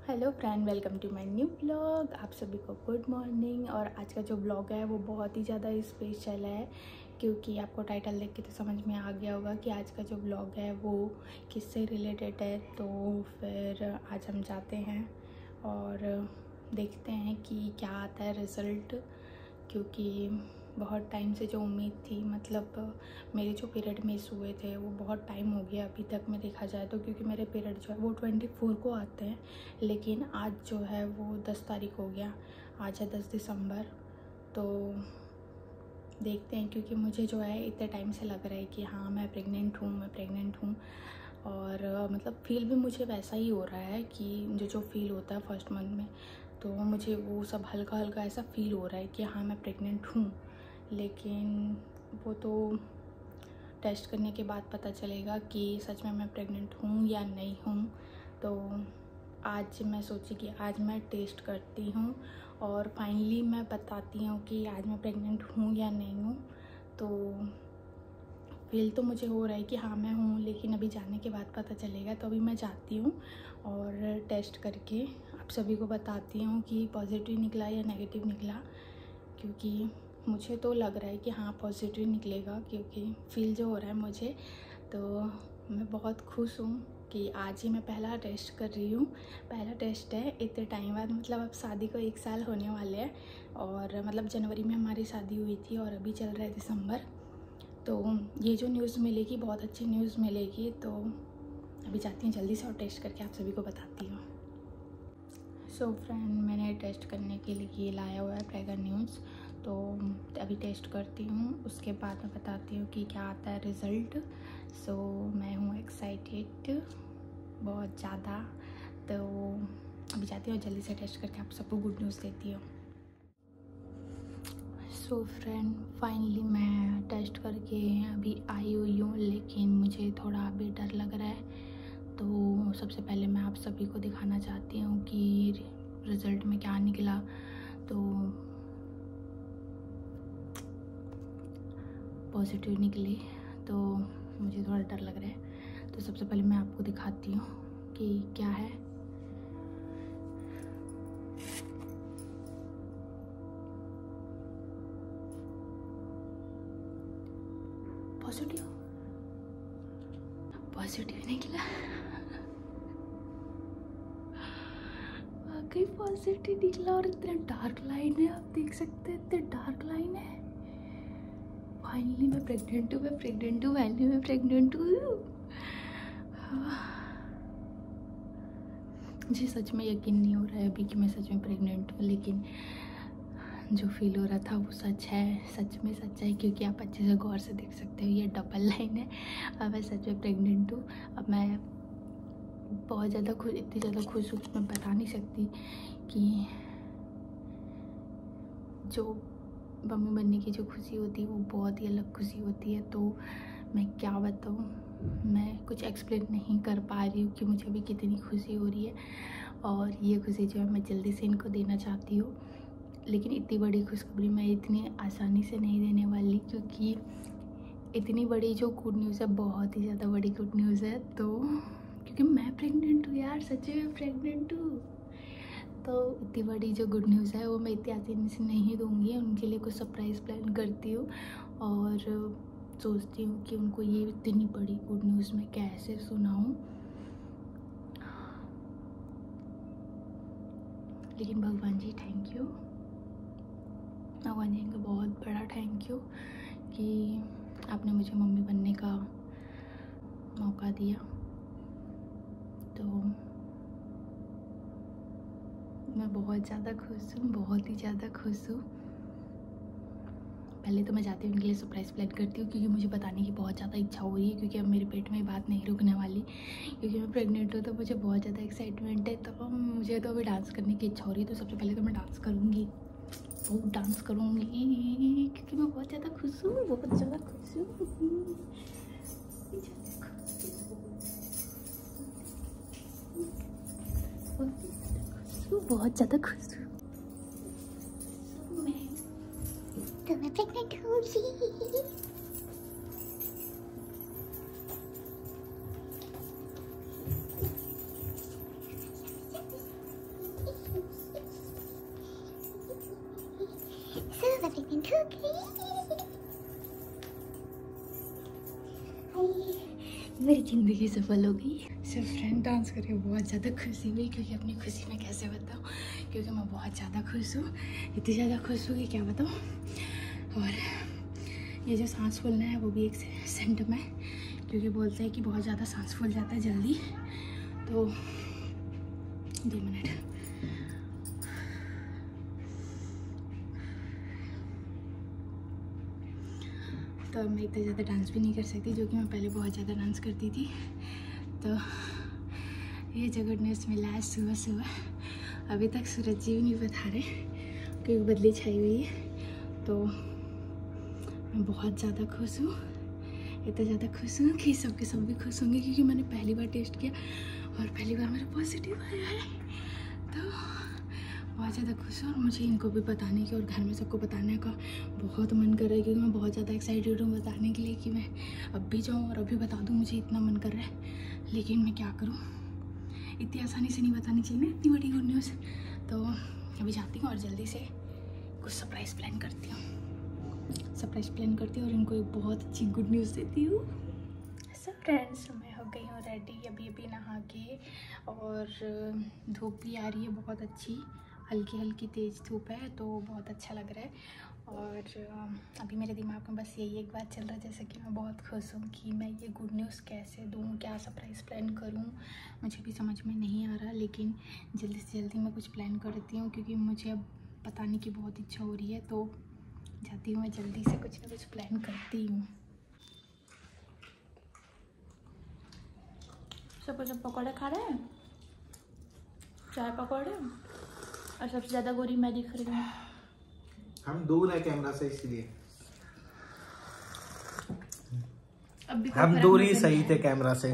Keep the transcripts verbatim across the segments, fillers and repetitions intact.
Hello friend, welcome to my new blog. आप सभी को गुड मॉर्निंग। और आज का जो ब्लॉग है वो बहुत ही ज़्यादा स्पेशल है, क्योंकि आपको टाइटल देख के तो समझ में आ गया होगा कि आज का जो ब्लॉग है वो किससे रिलेटेड है। तो फिर आज हम जाते हैं और देखते हैं कि क्या आता है रिज़ल्ट, क्योंकि बहुत टाइम से जो उम्मीद थी, मतलब मेरे जो पीरियड मिस हुए थे वो बहुत टाइम हो गया अभी तक में देखा जाए तो, क्योंकि मेरे पीरियड जो है वो ट्वेंटी फोर को आते हैं, लेकिन आज जो है वो दस तारीख हो गया। आज है दस दिसंबर। तो देखते हैं, क्योंकि मुझे जो है इतने टाइम से लग रहा है कि हाँ मैं प्रेग्नेंट हूँ मैं प्रेग्नेंट हूँ और मतलब फील भी मुझे वैसा ही हो रहा है कि मुझे जो फील होता है फर्स्ट मंथ में, तो मुझे वो सब हल्का हल्का ऐसा फील हो रहा है कि हाँ मैं प्रेग्नेंट हूँ। लेकिन वो तो टेस्ट करने के बाद पता चलेगा कि सच में मैं प्रेग्नेंट हूँ या नहीं हूँ। तो आज मैं सोची कि आज मैं टेस्ट करती हूँ और फाइनली मैं बताती हूँ कि आज मैं प्रेग्नेंट हूँ या नहीं हूँ। तो फील तो मुझे हो रहा है कि हाँ मैं हूँ, लेकिन अभी जाने के बाद पता चलेगा। तो अभी मैं जाती हूँ और टेस्ट करके आप सभी को बताती हूँ कि पॉजिटिव निकला या नेगेटिव निकला, क्योंकि मुझे तो लग रहा है कि हाँ पॉजिटिव निकलेगा, क्योंकि फील जो हो रहा है मुझे। तो मैं बहुत खुश हूँ कि आज ही मैं पहला टेस्ट कर रही हूँ। पहला टेस्ट है इतने टाइम बाद, मतलब अब शादी को एक साल होने वाले हैं। और मतलब जनवरी में हमारी शादी हुई थी और अभी चल रहा है दिसंबर। तो ये जो न्यूज़ मिलेगी बहुत अच्छी न्यूज़ मिलेगी। तो अभी जाती हूँ जल्दी से और टेस्ट करके आप सभी को बताती हूँ। सो so फ्रेंड, मैंने टेस्ट करने के लिए ये लाया हुआ है प्रेगर न्यूज़। तो अभी टेस्ट करती हूँ, उसके बाद मैं बताती हूँ कि क्या आता है रिज़ल्ट। सो so, मैं हूँ एक्साइटेड बहुत ज़्यादा। तो अभी जाती हूँ जल्दी से टेस्ट करके आप सबको गुड न्यूज़ देती हूँ। सो फ्रेंड, फाइनली मैं टेस्ट करके अभी आई हुई हूँ, लेकिन मुझे थोड़ा अभी डर लग रहा है। तो सबसे पहले मैं आप सभी को दिखाना चाहती हूँ कि रिज़ल्ट में क्या निकला। तो पॉजिटिव निकली, तो मुझे थोड़ा डर लग रहा है। तो सबसे पहले मैं आपको दिखाती हूँ कि क्या है। पॉजिटिव पॉजिटिव निकला। वाकई पॉजिटिव निकला। और इतना डार्क लाइन है, आप देख सकते हैं इतने डार्क लाइन है। फाइनली मैं प्रेग्नेंट हूँ मैं प्रेग्नेंट हूँ फाइनली मैं प्रेग्नेंट हूँ। मुझे सच में यकीन नहीं हो रहा है अभी कि मैं सच में प्रेग्नेंट हूँ, लेकिन जो फील हो रहा था वो सच है, सच में सच है। क्योंकि आप अच्छे से गौर से देख सकते हो ये डबल लाइन है। अब मैं सच में प्रेग्नेंट हूँ। अब मैं बहुत ज़्यादा खुश, इतनी ज़्यादा खुश हूँ मैं बता नहीं सकती कि जो मम्मी बनने की जो खुशी होती है वो बहुत ही अलग खुशी होती है। तो मैं क्या बताऊँ, मैं कुछ एक्सप्लेन नहीं कर पा रही हूँ कि मुझे अभी कितनी खुशी हो रही है। और ये खुशी जो है मैं जल्दी से इनको देना चाहती हूँ, लेकिन इतनी बड़ी खुशखबरी मैं इतनी आसानी से नहीं देने वाली, क्योंकि इतनी बड़ी जो गुड न्यूज़ है बहुत ही ज़्यादा बड़ी गुड न्यूज़ है। तो क्योंकि मैं प्रेग्नेंट हूँ यार, सच में प्रेग्नेंट हूँ। तो इतनी बड़ी जो गुड न्यूज़ है वो मैं इतनी आसानी से नहीं दूँगी। उनके लिए कुछ सरप्राइज़ प्लान करती हूँ और सोचती हूँ कि उनको ये इतनी बड़ी गुड न्यूज़ मैं कैसे सुनाऊँ। लेकिन भगवान जी थैंक यू, भगवान जी का बहुत बड़ा थैंक यू कि आपने मुझे मम्मी बनने का मौका दिया। तो मैं बहुत ज़्यादा खुश हूँ, बहुत ही ज़्यादा खुश हूँ। पहले तो मैं जाती हूँ उनके लिए सरप्राइज़ प्लान करती हूँ, क्योंकि मुझे बताने की बहुत ज़्यादा इच्छा हो रही है, क्योंकि अब मेरे पेट में बात नहीं रुकने वाली। क्योंकि मैं प्रेग्नेंट हूँ तो मुझे बहुत ज़्यादा एक्साइटमेंट है। तो मुझे तो अभी डांस करने की इच्छा हो रही है। तो सबसे पहले तो मैं डांस करूँगी, वो डांस करूँगी, क्योंकि मैं बहुत ज़्यादा खुश हूँ बहुत ज़्यादा खुश हूँ बहुत ज़्यादा खुश हूँ। तो मैं प्रेग्नेंट हूँ। मेरी जिंदगी सफल हो गई। सिर्फ फ्रेंड डांस करके बहुत ज़्यादा खुशी हुई, क्योंकि अपनी खुशी में कैसे बताऊँ, क्योंकि मैं बहुत ज़्यादा खुश हूँ, इतनी ज़्यादा खुश हूँ कि क्या बताऊँ। और ये जो सांस फूलना है वो भी एक सिम्टम है, क्योंकि बोलते हैं कि बहुत ज़्यादा सांस फूल जाता है जल्दी। तो दो मिनट। तो मैं इतना ज़्यादा डांस भी नहीं कर सकती, जो कि मैं पहले बहुत ज़्यादा डांस करती थी। तो ये जो गुड न्यूज़ मिला है सुबह सुबह, अभी तक सूरज जी भी नहीं बता रहे क्योंकि बदली छाई हुई है। तो मैं बहुत ज़्यादा खुश हूँ, इतना ज़्यादा खुश हूँ कि सबके सब भी खुश होंगे, क्योंकि मैंने पहली बार टेस्ट किया और पहली बार मेरा पॉजिटिव आया है। तो बहुत ज़्यादा खुश हूँ और मुझे इनको भी बताने की और घर में सबको बताने का बहुत मन कर रहा है, क्योंकि मैं बहुत ज़्यादा एक्साइटेड हूँ बताने के लिए कि मैं अब भी जाऊँ और अभी बता दूँ। मुझे इतना मन कर रहा है, लेकिन मैं क्या करूँ, इतनी आसानी से नहीं बतानी चाहिए ना इतनी बड़ी गुड न्यूज़। तो अभी जाती हूँ और जल्दी से कुछ सरप्राइज़ प्लान करती हूँ सरप्राइज़ प्लान करती हूँ और इनको एक बहुत अच्छी गुड न्यूज़ देती हूँ। सब फ्रेंड्स, मैं हो गई हूँ रेडी अभी अभी नहा के, और धूप भी आ रही है बहुत अच्छी, हल्की हल्की तेज़ धूप है, तो बहुत अच्छा लग रहा है। और अभी मेरे दिमाग में बस यही एक बात चल रहा है, जैसे कि मैं बहुत खुश हूँ कि मैं ये गुड न्यूज़ कैसे दूँ, क्या सरप्राइज़ प्लान करूँ, मुझे भी समझ में नहीं आ रहा। लेकिन जल्दी से जल्दी मैं कुछ प्लान करती हूँ, क्योंकि मुझे अब बताने की बहुत इच्छा हो रही है। तो जाती हूँ मैं जल्दी से कुछ ना कुछ प्लान करती हूँ। सब सब पकौड़े खा रहे हैं, चाय पकौड़े, और सबसे ज़्यादा गोरी मैं दिख रही हूँ। हम दूर है कैमरा से, इसलिए हम दूर ही सही थे कैमरा से।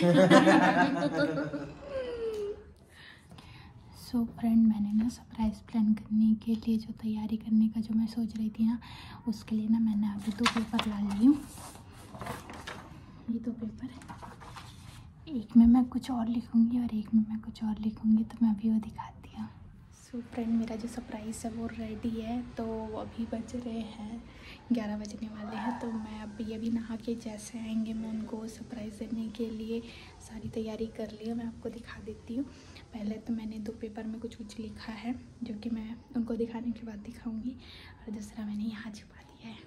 सो so फ्रेंड, मैंने ना सरप्राइज़ प्लान करने के लिए जो तैयारी करने का जो मैं सोच रही थी ना, उसके लिए ना मैंने अभी दो पेपर ला ली हूँ। ये दो पेपर है, एक में मैं कुछ और लिखूँगी और एक में मैं कुछ और लिखूँगी, तो मैं अभी वो दिखाती हूँ। सो so फ्रेंड, मेरा जो सरप्राइज़ है वो रेडी है। तो अभी बज रहे हैं ग्यारह बजने वाले हैं। तो मैं अभी अभी नहा के जैसे आएंगे मैं उनको सरप्राइज़ देने के लिए सारी तैयारी कर ली है, मैं आपको दिखा देती हूँ। पहले तो मैंने दो पेपर में कुछ कुछ लिखा है, जो कि मैं उनको दिखाने के बाद दिखाऊंगी। और दूसरा मैंने यहाँ छुपा दिया है,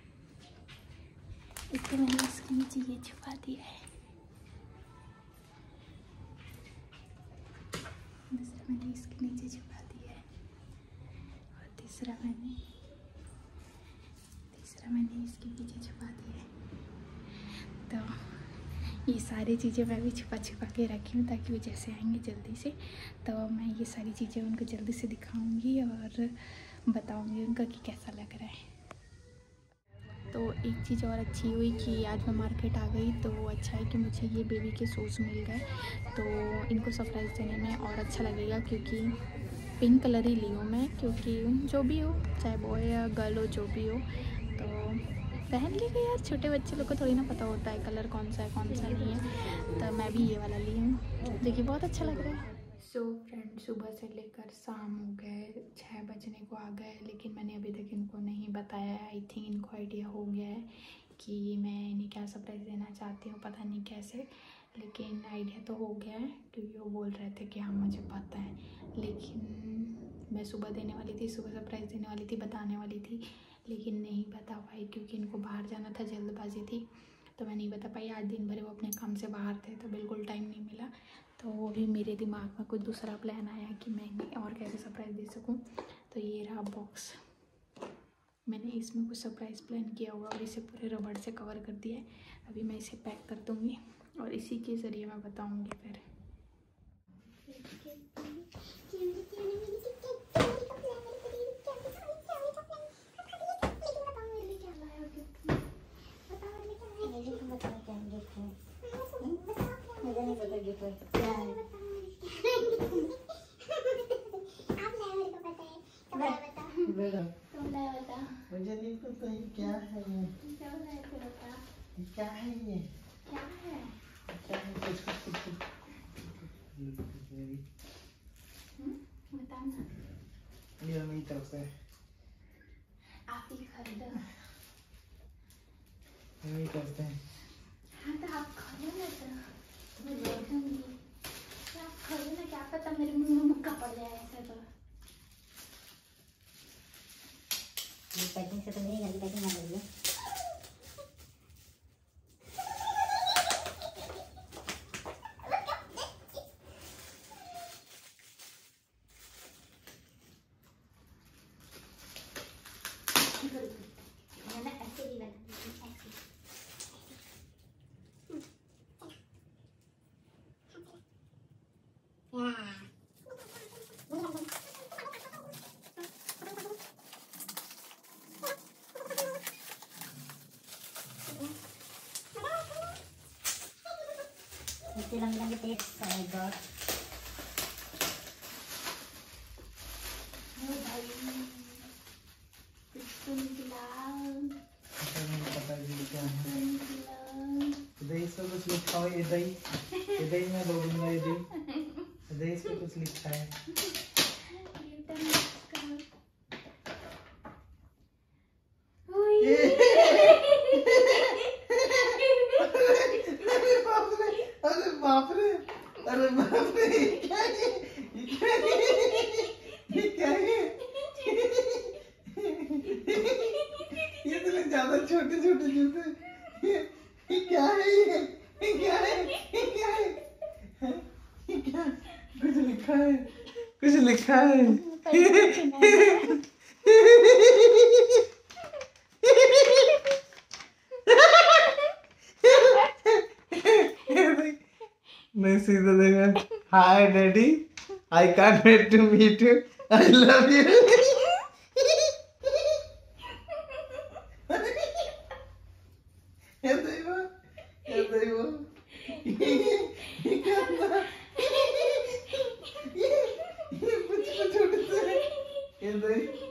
इसके मैंने इसके नीचे ये छुपा दिया है। दूसरा मैंने इसके नीचे छुपा दिया है, और तीसरा मैंने तीसरा मैंने इसके पीछे छुपा दिया है। तो ये सारी चीज़ें मैं भी छुपा छुपा के रखी हूँ, ताकि वो जैसे आएंगे जल्दी से, तो मैं ये सारी चीज़ें उनको जल्दी से दिखाऊंगी और बताऊंगी उनको कि कैसा लग रहा है। तो एक चीज़ और अच्छी हुई कि आज मैं मार्केट आ गई, तो अच्छा है कि मुझे ये बेबी के शूज़ मिल गए, तो इनको सरप्राइज़ देने में और अच्छा लगेगा, क्योंकि पिंक कलर ही ली हूँ मैं, क्योंकि जो भी हो, चाहे बॉय या गर्ल हो, जो भी हो, तो पहन लेंगे यार। छोटे बच्चे लोग को थोड़ी ना पता होता है कलर कौन सा है कौन सा नहीं है, तो मैं भी ये वाला ली हूँ, देखिए बहुत अच्छा लग रहा है। सो फ्रेंड, सुबह से लेकर शाम हो गए, छः बजने को आ गए, लेकिन मैंने अभी तक इनको नहीं बताया है। आई थिंक इनको आइडिया हो गया है कि मैं इन्हें क्या सरप्राइज़ देना चाहती हूँ, पता नहीं कैसे, लेकिन आइडिया तो हो गया है, क्योंकि वो बोल रहे थे कि हाँ मुझे पता है। लेकिन मैं सुबह देने वाली थी, सुबह सरप्राइज़ देने वाली थी, बताने वाली थी, लेकिन नहीं बता पाई, क्योंकि इनको बाहर जाना था, जल्दबाजी थी, तो मैं नहीं बता पाई। आज दिन भर वो अपने काम से बाहर थे, तो बिल्कुल टाइम नहीं मिला। तो वो भी मेरे दिमाग में कुछ दूसरा प्लान आया कि मैं इन्हें और कैसे सरप्राइज़ दे सकूं। तो ये रहा बॉक्स, मैंने इसमें कुछ सरप्राइज़ प्लान किया हुआ और इसे पूरे रबड़ से कवर कर दिया है। अभी मैं इसे पैक कर दूँगी और इसी के ज़रिए मैं बताऊँगी फिर। मुझे नहीं पता गिफ्ट क्या है। आप मेरे को पता है, तो मैं बता। तुम मैं बता। मुझे नहीं पता ये क्या है। ये क्या है तो बता। क्या है ये? क्या है? क्या है? कुछ कुछ कुछ कुछ। हम्म, बता ना। ये मेरी तरफ से। आप आप ही खरीदो। नहीं करते हैं। हाँ तो आप खा लो ना, तो मैं ले दूंगी। तो आप खा लो ना, क्या पता मेरे मुंह में मुक्का पड़ जाए ऐसे तो। ये पैकिंग से तो मेरी गंदी पैकिंग ना लगी है। मैंने ऐसे भी बना दी, ऐसे। इतने रंग बिरंगे टेस्ट है गॉड। ओ भाई कुछ तो निकला, पता नहीं पता नहीं क्या है। तो निकला। दही से कुछ लिखा हुआ है, दही ये दही मैं बोलूँगा, ये दही दही से कुछ लिखा है। अरे बाप रे, अरे बाप रे, ये क्या है? ये क्या है? ये क्या है? ये इतने ज्यादा छोटे छोटे जूते, ये क्या है? ये ये क्या है? ये क्या है? ये क्या? कुछ लिखा है, कुछ लिखा है। नहीं सीधा देखा, hi daddy, I can't wait to meet you, I love you. ये देखो, ये देखो, ये क्या था? ये ये कुछ कुछ छोटे से, ये देख।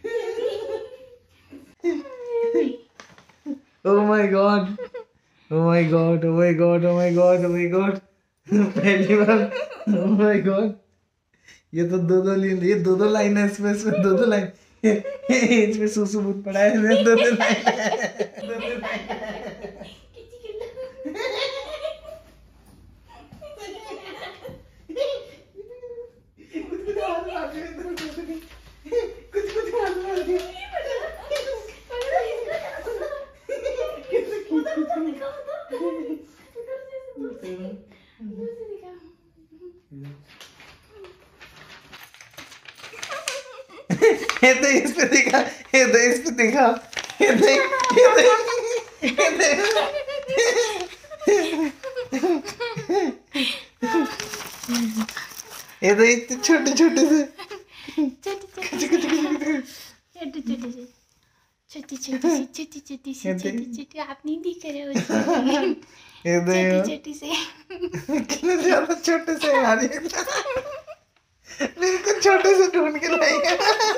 Oh my god, oh my god, oh my god, oh my god, oh my god। पहली बार, oh my god, ये तो दो दो लाइन, ये दो दो लाइन है इसमें, इसमें दो दो लाइन, इसमें सुसु बुत पड़ा है, इसमें दो दो लाइन है, दो दो लाइन है। कुछ कुछ हाथ मार दिया, कुछ कुछ हाथ मार दिया। ये तो इस पे दिखा, ये तो इस पे दिखा, ये देख, ये देख, ये देख। ये तो इतने छोटे छोटे से, छोटी छोटी छोटी छोटी छोटी छोटी छोटी छोटी छोटी आप नहीं दिख रहे हो छोटी छोटी से। कितने ज्यादा छोटे से यार, मेरे को छोटे से ढूंढ के लाएगा।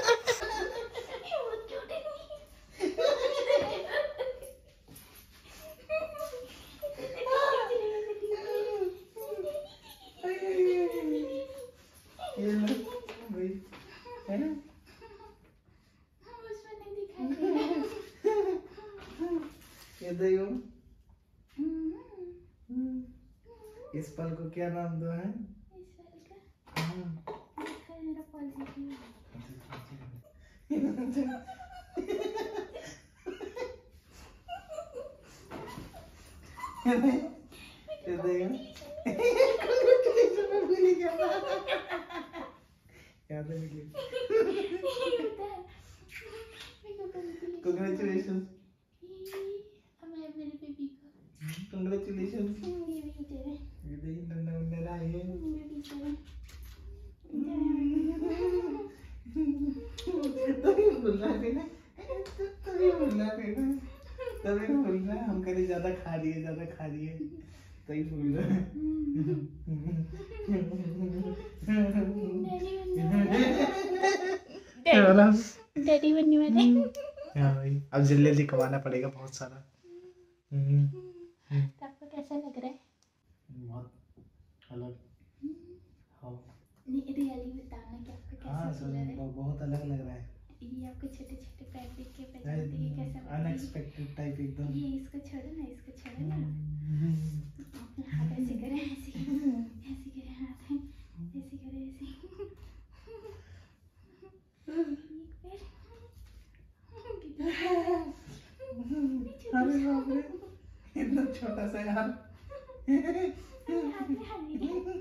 ये देखो, इस पल को क्या नाम दो है? Congratulations. Congratulations. ये देखिए नन्ना मुन्ना लाए हैं। तभी बोल रहा है ना, तभी बोल रहा है ना, तभी बोल रहा है हम कहीं ज्यादा खा रही है, ज्यादा खा रही है, तभी बोल रहा है। डैडी बनने वाले। हाँ भाई, अब जल्दी जल्दी कमाना पड़ेगा बहुत सारा। तो आपको कैसा लग रहा है? बहुत अलग। हाँ नहीं रियली बताना कि आपको कैसा हाँ लग रहा है? बहुत अलग लग रहा है। ये आपको छोटे छोटे पैर देख के पहचानते हैं कैसा लगता है? अनएक्सपेक्टेड टाइप एकदम। ये इसको छोड़ो ना, इसको छोड़ो ना। अपने हाथ ऐसे करें, ऐसे ऐसे करें हाथ, ऐसे करें ऐसे। एक पैर। अरे बाप रे, इतना छोटा सा यार। हाथ में हाथ में।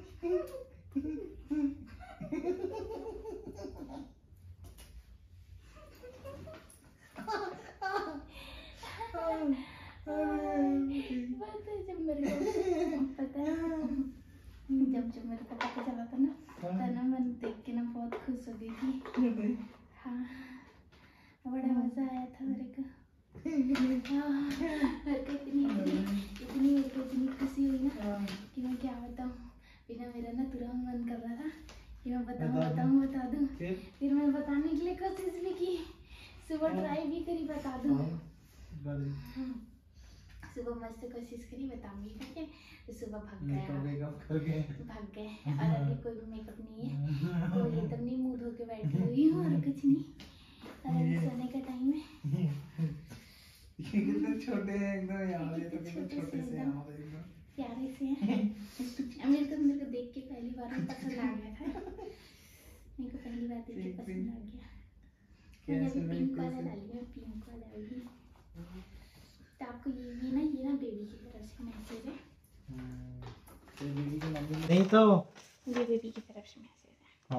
जब मेरे को पता है, जब जब मेरे को पता चला था ना, तो ना मैं देख के ना बहुत खुश हो गई थी। हाँ, बड़ा मजा आया था मेरे को। हाँ, मेरे को इतनी इतनी मेरे को इतनी खुशी हुई ना कि मैं क्या बताऊँ। बिना मेरा ना तुरंत मन कर रहा था कि मैं बताऊँ बताऊँ बता दूँ। फिर मैं बताने के लिए कोशिश भी की, सुबह ट्राई भी करी बता दूँ। सुबह मस्त कोशिश करी बताऊंगी करके, तो सुबह भाग गया भाग गए। और अभी कोई भी मेकअप नहीं है, कोई एकदम नहीं, मुंह धो के बैठी हुई हूँ और कुछ नहीं। और अभी सोने का टाइम है। ये कितने छोटे हैं एकदम यार, ये तो कितने छोटे से हैं एकदम प्यारे से हैं। मेरे को मेरे को देख के पहली बार में पसंद आ गया था। मेरे को पहली बार देख के पसंद आ गया। मैंने अभी पिंक वाला डाली है, पिंक वाला अभी। तो आपको ये ये ना ये ना बेबी की तरफ से मैसेज है। बेबी की मम्मी नहीं तो ये बेबी की तरफ से मैसेज है। हाँ,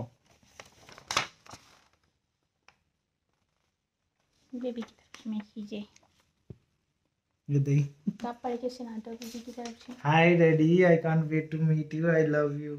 बेबी की तरफ से मैसेज है। ये दे। तो आप पढ़ के सुना दो बेबी की तरफ से। Hi daddy, I can't wait to meet you, I love you.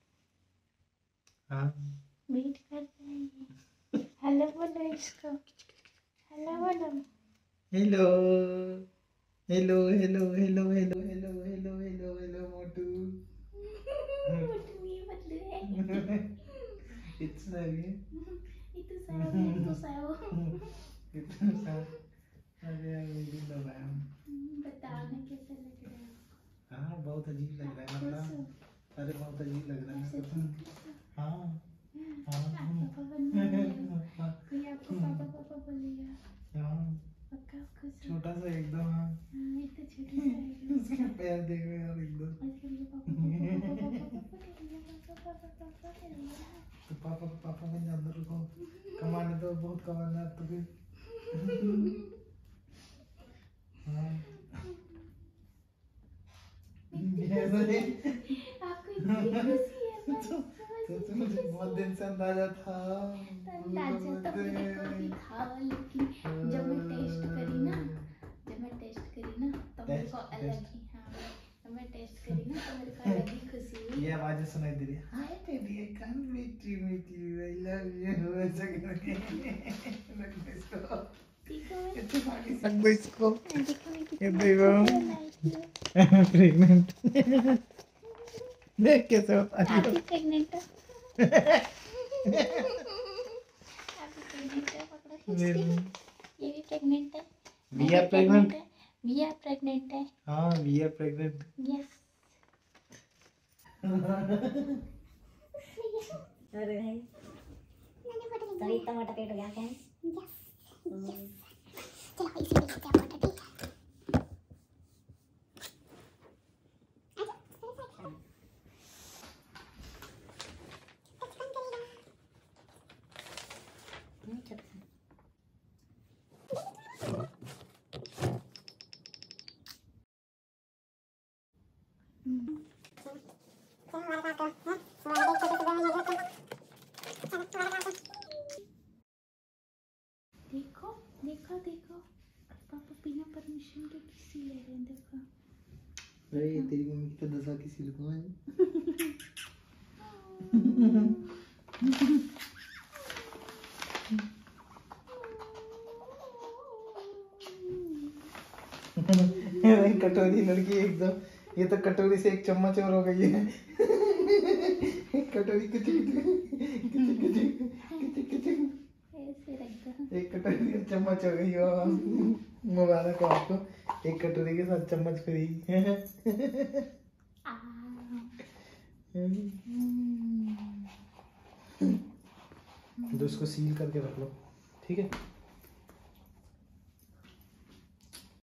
हाँ, मीट कर रहे हैं। हेलो बोलो इसको, हेलो बोलो। Hello hello hello hello hello hello hello hello hello मोटू। मोटू ये बदलू है। इट्स लवी। itu saya itu saya इतना सा अरे मुझे लगाया। बताना कैसा लग रहा है? हाँ, बहुत अजीब लग रहा है मतलब, अरे बहुत अजीब लग रहा है। हाँ हाँ, पापा बनना कोई आपको पापा पापा बोलेगा। हाँ, पक्का खुश हो? छोटा सा एकदम। हाँ, ये तो छोटा सा है। उसके पैर देख रहे हैं एकदम। और फिर ये पापा पापा पापा पापा पापा तो पापा पापा बन जा, अंदर रुको, कमाने तो बहुत कमाना है तो फिर। हाँ, आपको इतनी खुशी है? तो मुझे बहुत दिन से अंदाजा था। अंदाजा तो मेरे को भी था, लेकिन जब मैं टेस्ट करी ना जब मैं टेस्ट करी ना तो मेरे को अलग ही, हाँ जब मैं टेस्ट करी ना तो मेरे को अलग ही खुशी हुई। ये आवाजें सुनाई दे रही है। Hi baby, I can't wait to meet you, I love you. ऐसा करके रख दो इसको, देखो मैं रख दो इसको। देखो मैं ये कितना देखो प्रेग्नेंट। देख कैसे होता है। आप भी प्रेग्नेंट हो? आप भी प्रेग्नेंट है? पकड़ो खींच। ये भी प्रेग्नेंट है। We are pregnant. We are pregnant है। हाँ, we are pregnant. Yes. अरे भाई तभी इतना मोटा पेट हो गया क्या? यस यस, चलो इसी में देखते हैं फोटो, ठीक है? देखो देखो देखो, पापा बिना परमिशन के किसी ले रहे हैं, देखो। अरे ये तेरी मम्मी की तो दशा किसी को है। कटोरी लड़की एकदम, ये तो कटोरी से एक चम्मच और हो गई है। कटोरी कुछ ऐसे रख दो। एक कटोरी का चम्मच हो गई हो। मुबारक हो आपको, एक कटोरी के साथ चम्मच फ्री। आ, तो इसको सील करके रख लो, ठीक है।